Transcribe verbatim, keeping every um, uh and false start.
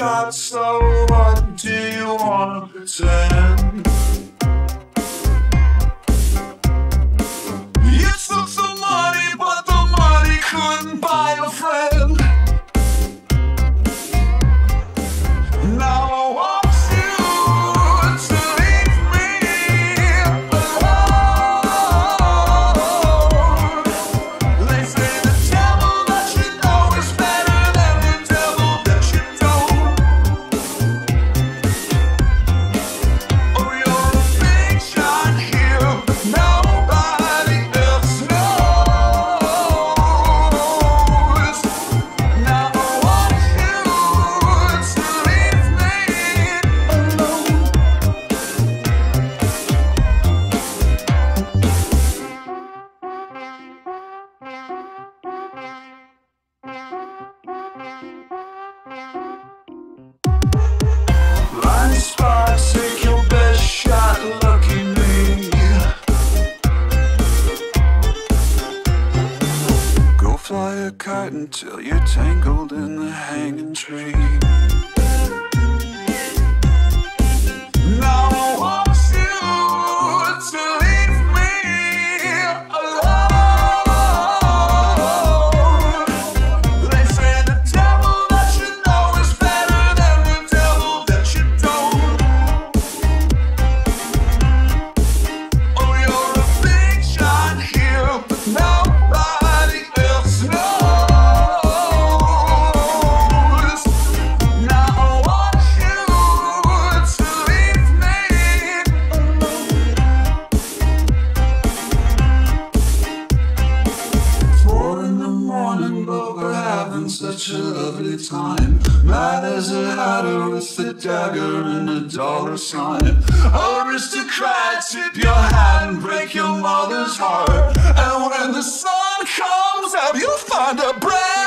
shot, so what do you wanna pretend? You took the money, but the money couldn't buy a friend. Now I want you to leave me alone. They say the devil that you know is better than the devil that you don't. Oh, you're a big shot here, but nobody else knows. Now I want you to leave me alone. Blind spot, take your best shot, lucky me. Go fly a kite until you're tangled in the hanging tree. Now I want you to leave me alone. They say the devil that you know is better than the devil that you don't. Oh, you're a big shot here, but nobody else knows. Now I want you to leave me alone. Four in the morning, but we're having such a lovely time. Mad as a hatter with a dagger and a dollar sign. Aristocrat, tip your hat and break your mother's heart. And when the sun comes up, you'll find a brand